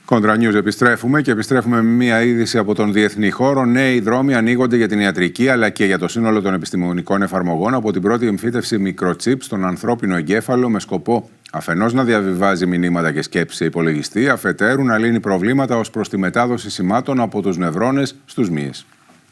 Κόντρα News επιστρέφουμε και επιστρέφουμε με μία είδηση από τον διεθνή χώρο. Νέοι δρόμοι ανοίγονται για την ιατρική αλλά και για το σύνολο των επιστημονικών εφαρμογών από την πρώτη εμφύτευση μικροτσίπ στον ανθρώπινο εγκέφαλο με σκοπό αφενός να διαβιβάζει μηνύματα και σκέψεις σε υπολογιστή, αφετέρου να λύνει προβλήματα ως προς τη μετάδοση σημάτων από τους νευρώνες στους μυες.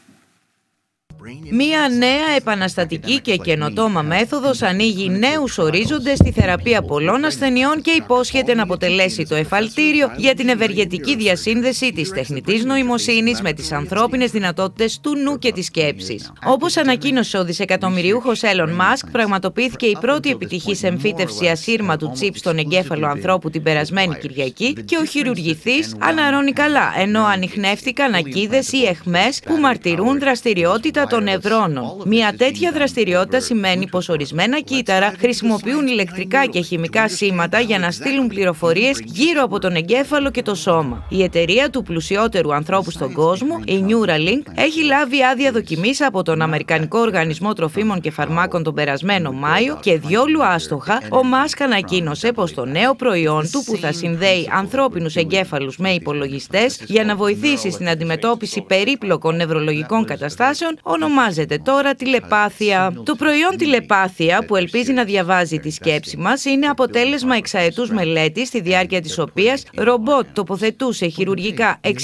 Μία νέα επαναστατική και καινοτόμα μέθοδος ανοίγει νέους ορίζοντες στη θεραπεία πολλών ασθενειών και υπόσχεται να αποτελέσει το εφαλτήριο για την ευεργετική διασύνδεση της τεχνητής νοημοσύνης με τις ανθρώπινες δυνατότητες του νου και της σκέψης. Όπως ανακοίνωσε ο δισεκατομμυριούχος Elon Musk, πραγματοποιήθηκε η πρώτη επιτυχής εμφύτευση ασύρματου τσίπ στον εγκέφαλο ανθρώπου την περασμένη Κυριακή και ο χειρουργηθής αναρρώνει καλά, ενώ ανιχνεύτηκαν ακίδες ή αιχμές που μαρτυρούν δραστηριότητα των νευρώνων. Μια τέτοια δραστηριότητα σημαίνει πως ορισμένα κύτταρα χρησιμοποιούν ηλεκτρικά και χημικά σήματα για να στείλουν πληροφορίες γύρω από τον εγκέφαλο και το σώμα. Η εταιρεία του πλουσιότερου ανθρώπου στον κόσμο, η Neuralink, έχει λάβει άδεια δοκιμής από τον Αμερικανικό Οργανισμό Τροφίμων και Φαρμάκων τον περασμένο Μάιο και διόλου άστοχα, ο Μάσκ ανακοίνωσε πως το νέο προϊόν του που θα συνδέει ανθρώπινους εγκέφαλους με υπολογιστές για να βοηθήσει στην αντιμετώπιση περίπλοκων νευρολογικών καταστάσεων ονομάζεται τώρα τηλεπάθεια. Το προϊόν τηλεπάθεια, που ελπίζει να διαβάζει τη σκέψη μας, είναι αποτέλεσμα εξαετούς μελέτης, στη διάρκεια της οποίας ρομπότ τοποθετούσε χειρουργικά 64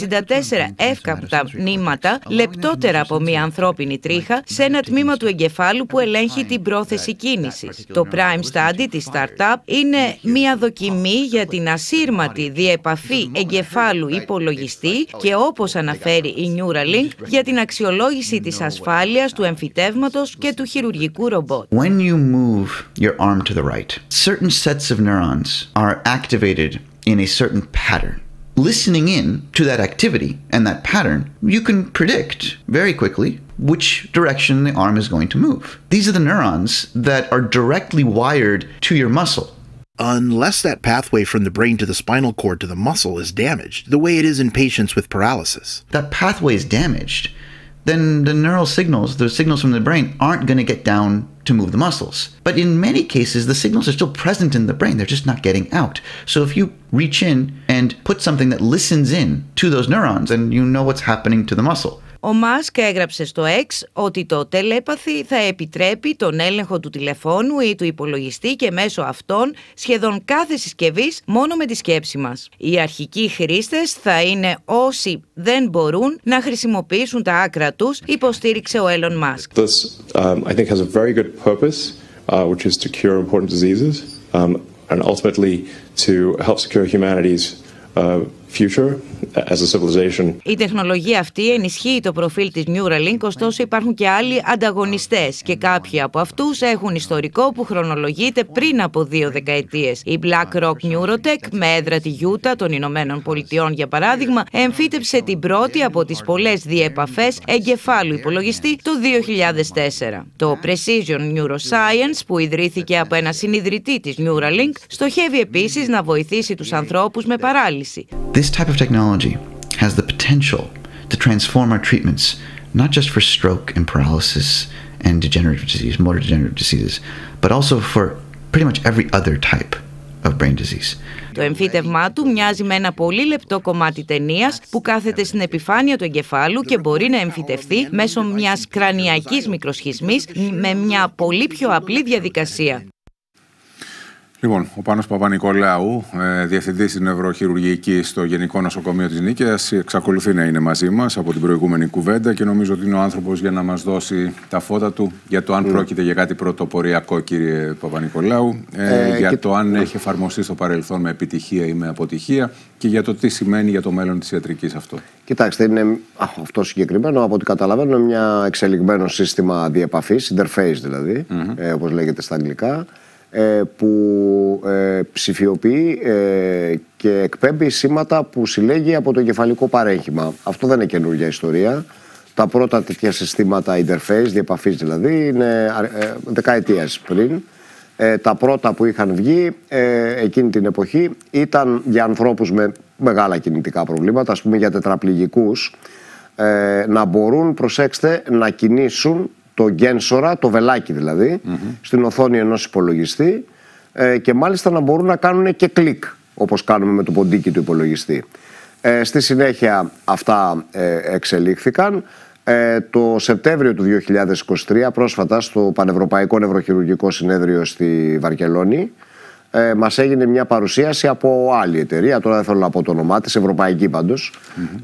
εύκαπτα μνήματα, λεπτότερα από μια ανθρώπινη τρίχα, σε ένα τμήμα του εγκεφάλου που ελέγχει την πρόθεση κίνησης. Το Prime Study της startup είναι μια δοκιμή για την ασύρματη διεπαφή εγκεφάλου υπολογιστή και, όπως αναφέρει η Neuralink, για την αξιολόγηση της ασφάλειας του εμφυτεύματος και του χειρουργικού ρομπότ. When you move your arm to the right, certain sets of neurons are activated in a certain pattern. Listening in to that activity and that pattern, you can predict very quickly which direction the arm is going to move. These are the neurons that are directly wired to your muscle. Unless that pathway from the brain to the spinal cord to the muscle is damaged, the way it is in patients with paralysis. That pathway is damaged, then the neural signals, the signals from the brain, aren't going to get down to move the muscles. But in many cases, the signals are still present in the brain. They're just not getting out. So if you reach in and put something that listens in to those neurons, and you know what's happening to the muscle. Ο Μάσκ έγραψε στο X ότι το telepathy θα επιτρέπει τον έλεγχο του τηλεφώνου ή του υπολογιστή και μέσω αυτών σχεδόν κάθε συσκευής μόνο με τη σκέψη μας. Οι αρχικοί χρήστες θα είναι όσοι δεν μπορούν να χρησιμοποιήσουν τα άκρα τους, υποστήριξε ο Elon Musk. This, I think, has a very good purpose, which is to cure important diseases, and ultimately to help secure humanity's future as a civilization. Η τεχνολογία αυτή ενισχύει το προφίλ της Neuralink, ωστόσο υπάρχουν και άλλοι ανταγωνιστές και κάποιοι από αυτούς έχουν ιστορικό που χρονολογείται πριν από 2 δεκαετίες. Η BlackRock Neurotech, με έδρα τη Γιούτα των Ηνωμένων Πολιτειών για παράδειγμα, εμφύτευσε την πρώτη από τις πολλές διεπαφές εγκεφάλου υπολογιστή το 2004. Το Precision Neuroscience, που ιδρύθηκε από ένα συνιδρυτή της Neuralink, στοχεύει επίσης να βοηθήσει τους ανθρώπους με παράλυση. This type of technology has the potential to transform our treatments, not just for stroke and paralysis and degenerative disease, motor degenerative diseases, but also for pretty much every other type of brain disease. Το εμφύτευμά του μοιάζει με ένα πολύ λεπτό κομμάτι ταινίας που κάθεται στην επιφάνεια του εγκεφάλου και μπορεί να εμφυτευθεί μέσω μιας κρανιακής μικροσχισμής με μια πολύ πιο απλή διαδικασία. Λοιπόν, ο Πάνος Παπα-Νικολάου, διευθυντής της νευροχειρουργικής στο Γενικό Νοσοκομείο της Νίκαιας, εξακολουθεί να είναι μαζί μας από την προηγούμενη κουβέντα και νομίζω ότι είναι ο άνθρωπος για να μας δώσει τα φώτα του για το αν πρόκειται για κάτι πρωτοποριακό, κύριε Παπα-Νικολάου, για το αν έχει εφαρμοστεί στο παρελθόν με επιτυχία ή με αποτυχία και για το τι σημαίνει για το μέλλον της ιατρικής αυτό. Κοιτάξτε, είναι αυτό συγκεκριμένο, από ό,τι καταλαβαίνω, μια εξελιγμένο σύστημα διεπαφής, interface δηλαδή, όπως λέγεται στα αγγλικά, που ψηφιοποιεί και εκπέμπει σήματα που συλλέγει από το εγκεφαλικό παρέγχημα. Αυτό δεν είναι καινούργια ιστορία. Τα πρώτα τέτοια συστήματα interface, διεπαφής δηλαδή, είναι δεκαετίες πριν. Τα πρώτα που είχαν βγει εκείνη την εποχή ήταν για ανθρώπους με μεγάλα κινητικά προβλήματα, ας πούμε για τετραπληγικούς, να μπορούν, προσέξτε, να κινήσουν το γένσορα, το βελάκι δηλαδή, στην οθόνη ενός υπολογιστή και μάλιστα να μπορούν να κάνουν και κλικ, όπως κάνουμε με το ποντίκι του υπολογιστή. Στη συνέχεια αυτά εξελίχθηκαν. Το Σεπτέμβριο του 2023, πρόσφατα στο Πανευρωπαϊκό Νευροχειρουργικό Συνέδριο στη Βαρκελόνη, μας έγινε μια παρουσίαση από άλλη εταιρεία, τώρα δεν θέλω να πω το όνομά της, ευρωπαϊκή πάντως,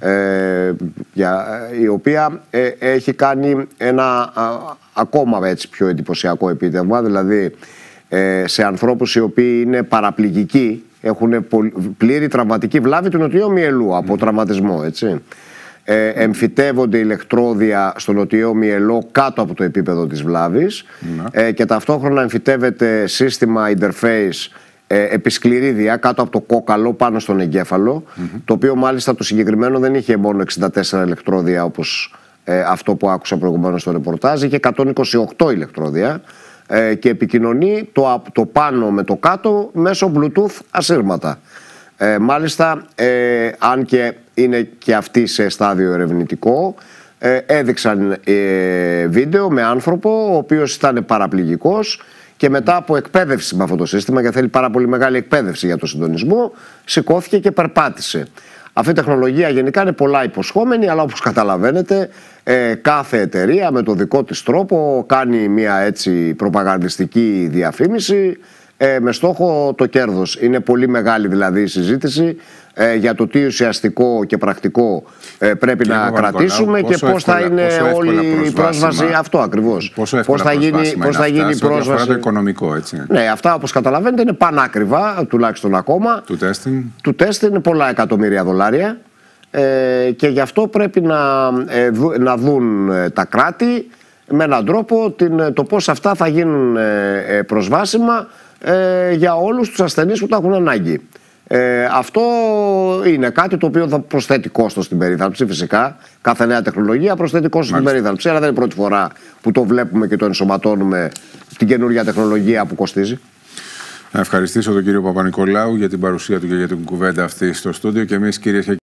η οποία έχει κάνει ένα ακόμα έτσι πιο εντυπωσιακό επίτευγμα, δηλαδή σε ανθρώπους οι οποίοι είναι παραπληγικοί, έχουν πλήρη τραυματική βλάβη του νοτιαίου μυελού από τραυματισμό, έτσι. Εμφυτεύονται ηλεκτρόδια στο νοτιαίο μυελό κάτω από το επίπεδο της βλάβης και ταυτόχρονα εμφυτεύεται σύστημα interface επισκληρίδια κάτω από το κόκαλο πάνω στον εγκέφαλο, το οποίο μάλιστα το συγκεκριμένο δεν είχε μόνο 64 ηλεκτρόδια όπως αυτό που άκουσα προηγουμένως στο ρεπορτάζ, είχε 128 ηλεκτρόδια και επικοινωνεί το πάνω με το κάτω μέσω Bluetooth ασύρματα. Μάλιστα, αν και είναι και αυτοί σε στάδιο ερευνητικό, έδειξαν βίντεο με άνθρωπο ο οποίος ήταν παραπληγικός και μετά από εκπαίδευση με αυτό το σύστημα, γιατί θέλει πάρα πολύ μεγάλη εκπαίδευση για το συντονισμό, σηκώθηκε και περπάτησε. Αυτή η τεχνολογία γενικά είναι πολλά υποσχόμενη, αλλά όπως καταλαβαίνετε κάθε εταιρεία με το δικό της τρόπο κάνει μια έτσι προπαγανδιστική διαφήμιση με στόχο το κέρδος. Είναι πολύ μεγάλη δηλαδή η συζήτηση για το τι ουσιαστικό και πρακτικό πρέπει να κρατήσουμε και πώς θα είναι όλη η πρόσβαση. Αυτό ακριβώς. Πώς θα γίνει η πρόσβαση. Αφορά το οικονομικό, έτσι. Ναι, αυτά όπως καταλαβαίνετε είναι πανάκριβα, τουλάχιστον ακόμα. Του τεστ είναι πολλά εκατομμύρια δολάρια και γι' αυτό πρέπει να δουν τα κράτη με έναν τρόπο το πώς αυτά θα γίνουν προσβάσιμα για όλους τους ασθενείς που τα έχουν ανάγκη. Αυτό είναι κάτι το οποίο θα προσθέτει κόστος στην περίθαλψη, φυσικά. Κάθε νέα τεχνολογία προσθέτει κόστος στην περίθαλψη, αλλά δεν είναι η πρώτη φορά που το βλέπουμε και το ενσωματώνουμε την καινούργια τεχνολογία που κοστίζει. Να ευχαριστήσω τον κύριο Παπα-Νικολάου για την παρουσία του και για την κουβέντα αυτή στο στούντιο και εμείς, κυρίες και